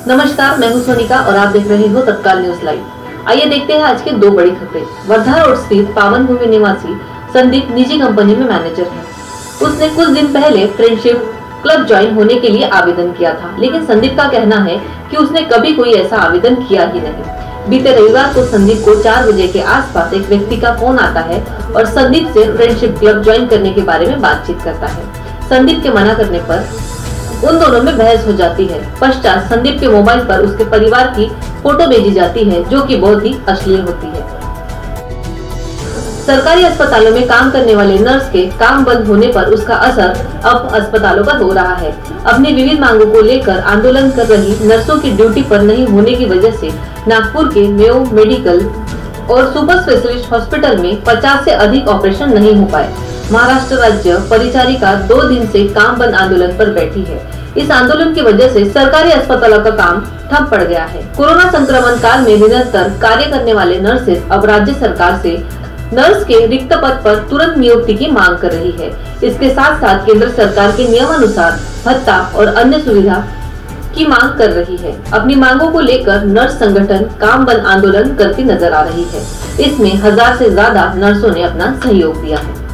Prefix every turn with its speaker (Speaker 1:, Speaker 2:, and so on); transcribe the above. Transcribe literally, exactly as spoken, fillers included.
Speaker 1: नमस्कार, मैं हूं सोनिका और आप देख रहे हो तत्काल न्यूज लाइव। आइए देखते हैं आज के दो बड़ी खबरें। वर्धा रोड स्थित पावन भूमि निवासी संदीप निजी कंपनी में मैनेजर है। उसने कुछ दिन पहले फ्रेंडशिप क्लब ज्वाइन होने के लिए आवेदन किया था, लेकिन संदीप का कहना है कि उसने कभी कोई ऐसा आवेदन किया ही नहीं। बीते रविवार को संदीप को चार बजे के आसपास एक व्यक्ति का फोन आता है और संदीप से फ्रेंडशिप क्लब ज्वाइन करने के बारे में बातचीत करता है। संदीप के मना करने पर उन दोनों में बहस हो जाती है। पश्चात संदीप के मोबाइल पर उसके परिवार की फोटो भेजी जाती है, जो कि बहुत ही अश्लील होती है। सरकारी अस्पतालों में काम करने वाले नर्स के काम बंद होने पर उसका असर अब अस्पतालों पर हो रहा है। अपनी विविध मांगों को लेकर आंदोलन कर रही नर्सों की ड्यूटी पर नहीं होने की वजह से नागपुर के मेयो मेडिकल और सुपर स्पेशलिस्ट हॉस्पिटल में पचास से अधिक ऑपरेशन नहीं हो पाए। महाराष्ट्र राज्य परिचारिका दो दिन से काम बंद आंदोलन पर बैठी है। इस आंदोलन की वजह से सरकारी अस्पतालों का काम ठप पड़ गया है। कोरोना संक्रमण काल में निरंतर कार्य करने वाले नर्सेस अब राज्य सरकार से नर्स के रिक्त पद पर तुरंत नियुक्ति की मांग कर रही है। इसके साथ साथ केंद्र सरकार के नियमानुसार भत्ता और अन्य सुविधा की मांग कर रही है। अपनी मांगों को लेकर नर्स संगठन काम बंद आंदोलन करती नजर आ रही है। इसमें हजार से ज्यादा नर्सों ने अपना सहयोग दिया है।